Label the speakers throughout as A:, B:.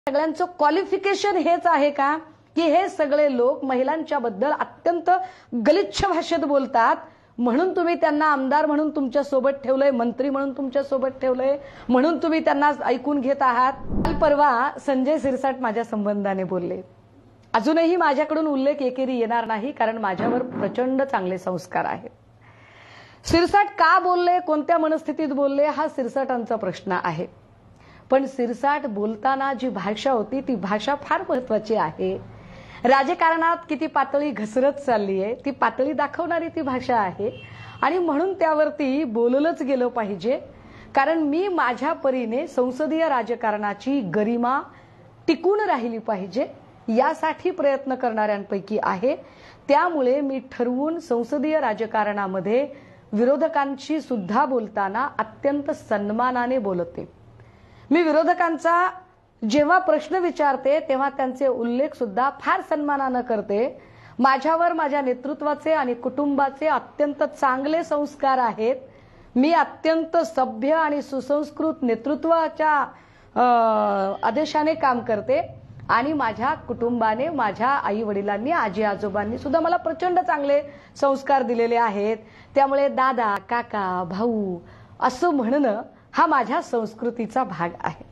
A: सगळ्यांचं क्वालिफिकेशन हेच आहे का की हे सगळे लोक महिलांच्या बद्दल अत्यंत गलिच्छ भाषेत बोलतात म्हणून तुम्ही त्यांना आमदार म्हणून तुमच्या सोबत ठेवलंय, मंत्री म्हणून तुमच्या सोबत ठेवलंय, म्हणून तुम्ही त्यांना ऐकून घेत आहात? काल परवा संजय सिरसाट माझ्या संबंधाने बोलले. अजूनही माझ्याकडून उल्लेख एकेरी येणार नाही कारण माझ्यावर प्रचंड चांगले संस्कार आहेत. सिरसाट का बोलले, कोणत्या मनस्थितीत बोलले हा सिरसाटांचा प्रश्न आहे. पण सिरसाट बोलताना जी भाषा होती ती भाषा फार महत्वाची आहे. राजकारणात किती पातळी घसरत चालली आहे ती पातळी दाखवणारी ती भाषा आहे आणि म्हणून त्यावरती बोललंच गेलं पाहिजे. कारण मी माझ्या परीने संसदीय राजकारणाची गरिमा टिकून राहिली पाहिजे यासाठी प्रयत्न करणाऱ्यांपैकी आहे. त्यामुळे मी ठरवून संसदीय राजकारणामध्ये विरोधकांशी सुद्धा बोलताना अत्यंत सन्मानाने बोलते. मी विरोधकांचा जेव्हा प्रश्न विचारते तेव्हा त्यांचे उल्लेख सुद्धा फार सन्मानाने करते. माझ्यावर माझ्या नेतृत्वाचे आणि कुटुंबाचे अत्यंत चांगले संस्कार आहेत. मी अत्यंत सभ्य आणि सुसंस्कृत नेतृत्वाच्या आदेशाने काम करते आणि माझ्या कुटुंबाने, माझ्या आई वडिलांनी, आजी आजोबांनी सुद्धा मला प्रचंड चांगले संस्कार दिलेले आहेत. त्यामुळे दादा, काका, भाऊ असं म्हणणं हा माझ्या संस्कृतीचा भाग आहे.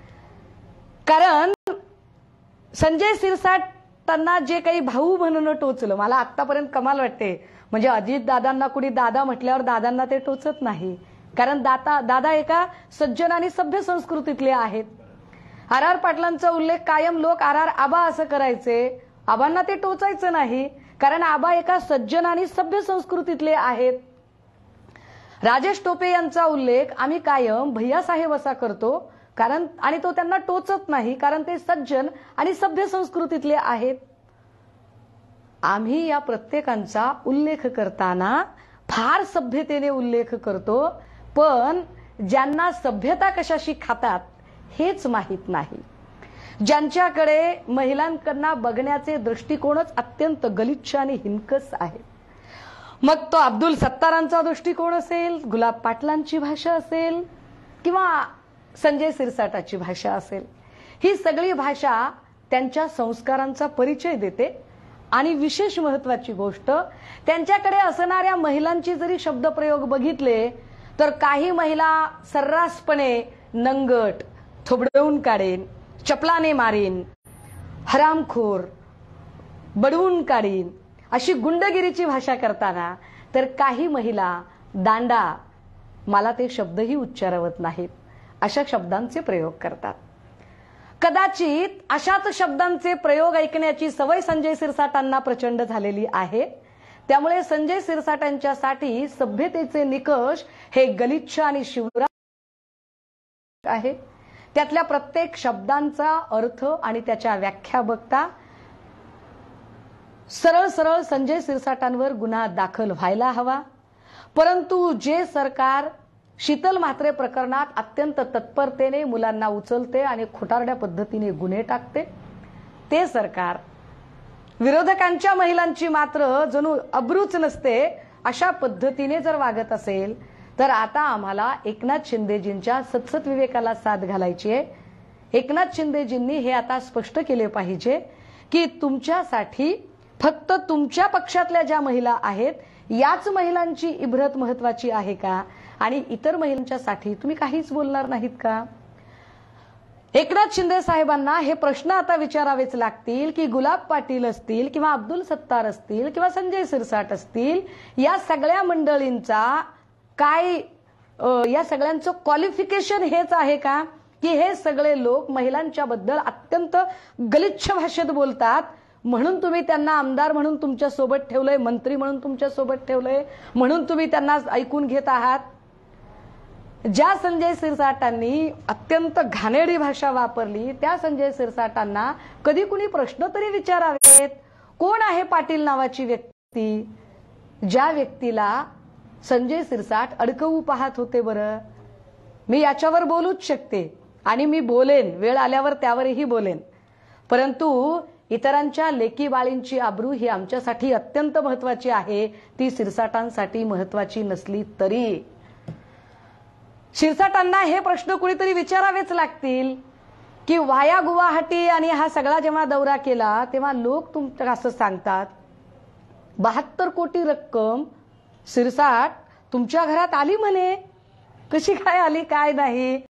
A: कारण संजय सिरसाट त्यांना जे काही भाऊ म्हणून टोचलं मला आतापर्यंत कमाल वाटते. म्हणजे अजित दादांना कुणी दादा म्हटल्यावर दादांना ते टोचत नाही कारण दादा एका सज्जन आणि सभ्य संस्कृतीतले आहेत. आर पाटलांचा उल्लेख कायम लोक आबा असं करायचे. आबांना ते टोचायचं नाही कारण आबा एका सज्जन आणि सभ्य संस्कृतीतले आहेत. राजेश टोपे यांचा उल्लेख आम्ही कायम भैयासाहेब असा करतो कारण आणि तो त्यांना टोचत नाही कारण ते सज्जन आणि सभ्य संस्कृतीतले आहेत. आम्ही या प्रत्येकांचा उल्लेख करताना फार सभ्यतेने उल्लेख करतो पण ज्यांना सभ्यता कशाशी खातात हेच माहित नाही, ज्यांच्याकडे महिलांकडे बघण्याचे दृष्टिकोनच अत्यंत गलिच्छ आणि हिनकस आहे. मग तो अब्दुल सत्तारांचा दृष्टिकोन असेल, गुलाब पाटलांची भाषा असेल किंवा संजय सिरसाटाची भाषा असेल, ही सगळी भाषा त्यांच्या संस्कारांचा परिचय देते. आणि विशेष महत्वाची गोष्ट, त्यांच्याकडे असणाऱ्या महिलांची जरी शब्दप्रयोग बघितले तर काही महिला सर्रासपणे नंगट, थोबडवून काढेन, चपलाने मारीन, हरामखोर, बडवून काढीन अशी गुंडगिरीची भाषा करताना तर काही महिला दांडा, मला ते शब्दही उच्चारवत नाहीत अशा शब्दांचे प्रयोग करतात. कदाचित अशाच शब्दांचे प्रयोग ऐकण्याची सवय संजय सिरसाटांना प्रचंड झालेली आहे. त्यामुळे संजय सिरसाटांच्यासाठी सभ्यतेचे निकष हे गलिच्छ आणि शिवराज आहे. त्यातल्या प्रत्येक शब्दांचा अर्थ आणि त्याच्या व्याख्या बघता सरळ सरळ संजय सिरसाटांवर गुन्हा दाखल व्हायला हवा. परंतु जे सरकार शीतल म्हात्रे प्रकरणात अत्यंत तत्परतेने मुलांना उचलते आणि खोटारड्या पद्धतीने गुन्हे टाकते, ते सरकार विरोधकांच्या महिलांची मात्र जणू अब्रूच नसते अशा पद्धतीने जर वागत असेल तर आता आम्हाला एकनाथ शिंदेजींच्या सतसत विवेकाला साथ घालायची आहे. एकनाथ शिंदेजींनी हे आता स्पष्ट केले पाहिजे की तुमच्यासाठी फक्त तुमच्या पक्षातल्या ज्या महिला आहेत याच महिलांची इब्रत महत्वाची आहे का आणि इतर महिलांच्यासाठी तुम्ही काहीच बोलणार नाहीत का? एकनाथ शिंदे साहेबांना हे प्रश्न आता विचारावेच लागतील की गुलाब पाटील असतील किंवा अब्दुल सत्तार असतील किंवा संजय सिरसाट असतील, या सगळ्या मंडळींचा काय या सगळ्यांचं क्वालिफिकेशन हेच आहे का की हे सगळे लोक महिलांच्या बद्दल अत्यंत गलिच्छ भाषेत बोलतात म्हणून तुम्ही त्यांना आमदार म्हणून तुमच्या सोबत ठेवलंय, मंत्री म्हणून तुमच्या सोबत ठेवलंय, म्हणून तुम्ही त्यांना ऐकून घेत आहात? ज्या संजय सिरसाटांनी अत्यंत घाणेरडी भाषा वापरली त्या संजय सिरसाटांना कधी कुणी प्रश्न तरी विचारावेत. कोण आहे पाटील नावाची व्यक्ती ज्या व्यक्तीला संजय सिरसाट अडकवू पाहत होते? बरं, मी याच्यावर बोलूच शकते आणि मी बोलेन, वेळ आल्यावर त्यावरही बोलेन. परंतु इतरांच्या लेकी बाळींची आबरू ही आमच्यासाठी अत्यंत महत्वाची आहे, ती सिरसाटांसाठी महत्वाची नसली तरी. सिरसाटांना हे प्रश्न कुणीतरी विचारावेच लागतील की वाया गुवाहाटी आणि हा सगळा जेव्हा दौरा केला तेव्हा लोक तुमच्या असं सांगतात 72 कोटी रक्कम शिरसाट तुमच्या घरात आली म्हणे. कशी काय आली काय नाही